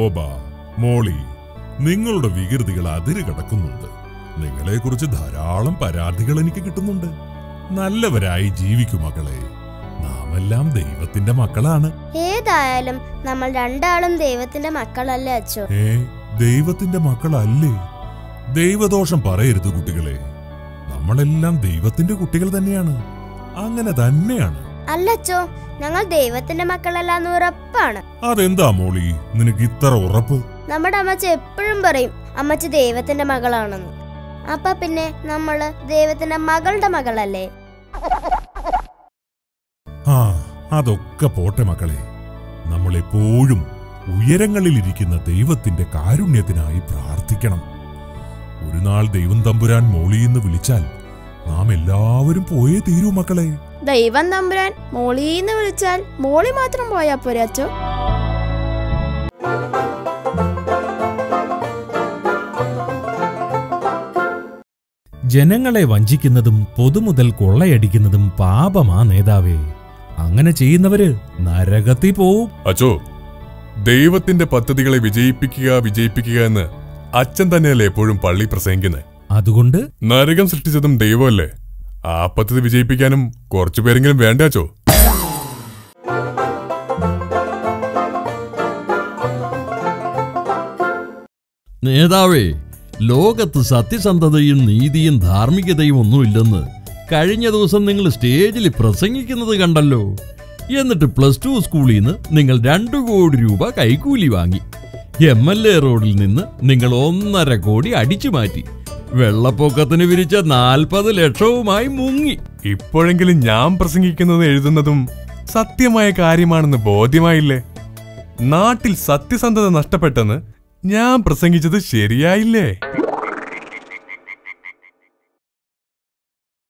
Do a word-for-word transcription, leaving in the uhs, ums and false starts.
ശോഭ, മോളി, നിങ്ങളുടെ വികൃതികൾ അതിര് കടക്കുന്നുണ്ട്. നിങ്ങളെക്കുറിച്ച് ധാരാളം പരാതികൾ എനിക്ക് കിട്ടുന്നുണ്ട്. നല്ലവരായി ജീവിക്കൂ മക്കളെ. നാമെല്ലാം ദൈവത്തിന്റെ മക്കളാണ്. ഏതായാലും നമ്മൾ രണ്ടാളും ദൈവത്തിന്റെ മക്കളല്ലേ അച്ഛോ? ഏ ദൈവത്തിന്റെ മക്കളല്ലേ? ദൈവദോഷം പറയരുത് കുട്ടികളെ. നമ്മളെല്ലാം ദൈവത്തിന്റെ കുട്ടികൾ തന്നെയാണ്. അങ്ങനെ തന്നെയാണ്. അല്ലച്ചോ, ഞങ്ങൾ ദൈവത്തിന്റെ മക്കളല്ലാന്ന് ഉറപ്പാണ്. അതെന്താ മോളി നിനക്ക് ഇത്ര ഉറപ്പ്? നമ്മുടെ അമ്മച്ചി എപ്പോഴും പറയും അമ്മച്ചി ദൈവത്തിന്റെ മകളാണെന്ന്. അപ്പൊ പിന്നെ നമ്മള് ദൈവത്തിന്റെ മകളുടെ മകളല്ലേ? ആ അതൊക്കെ പോട്ടെ മക്കളെ. നമ്മളെപ്പോഴും ഉയരങ്ങളിലിരിക്കുന്ന ദൈവത്തിന്റെ കാരുണ്യത്തിനായി പ്രാർത്ഥിക്കണം. ഒരു നാൾ ദൈവം തമ്പുരാൻ മോളിന്ന് വിളിച്ചാൽ നാം എല്ലാവരും പോയേ തീരൂ മക്കളെ. ദൈവം തമ്പുരാൻ മോളിന്ന് വിളിച്ചാൽ മോളി മാത്രം പോയാ പോരെ അച്ചോ? ജനങ്ങളെ വഞ്ചിക്കുന്നതും പൊതുമുതൽ കൊള്ളയടിക്കുന്നതും പാപമാ നേതാവേ. അങ്ങനെ ചെയ്യുന്നവര് നരകത്തിൽ പോവും. അച്ചോ, ദൈവത്തിന്റെ പദ്ധതികളെ വിജയിപ്പിക്കുക വിജയിപ്പിക്കുക എന്ന് അച്ഛൻ തന്നെയല്ലേ എപ്പോഴും പള്ളി പ്രസംഗിക്കുന്നത്. അതുകൊണ്ട് നരകം സൃഷ്ടിച്ചതും ദൈവമല്ലേ. ആ പദ്ധതി വിജയിപ്പിക്കാനും കുറച്ചുപേരെങ്കിലും വേണ്ടേ അച്ചോ? നേതാവേ, ലോകത്ത് സത്യസന്ധതയും നീതിയും ധാർമ്മികതയും ഒന്നുമില്ലെന്ന് കഴിഞ്ഞ ദിവസം നിങ്ങൾ സ്റ്റേജിൽ പ്രസംഗിക്കുന്നത് കണ്ടല്ലോ. എന്നിട്ട് പ്ലസ് ടു സ്കൂളിൽ നിന്ന് നിങ്ങൾ രണ്ടു കോടി രൂപ കൈക്കൂലി വാങ്ങി. എം എൽ എ റോഡിൽ നിന്ന് നിങ്ങൾ ഒന്നര കോടി അടിച്ചു മാറ്റി. വെള്ളപ്പൊക്കത്തിന് വിരിച്ച നാൽപ്പത് ലക്ഷവുമായി മുങ്ങി. ഇപ്പോഴെങ്കിലും ഞാൻ പ്രസംഗിക്കുന്നതും എഴുതുന്നതും സത്യമായ കാര്യമാണെന്ന് ബോധ്യമായില്ലേ? നാട്ടിൽ സത്യസന്ധത നഷ്ടപ്പെട്ടെന്ന് ഞാൻ പ്രസംഗിച്ചത് ശരിയായില്ലേ?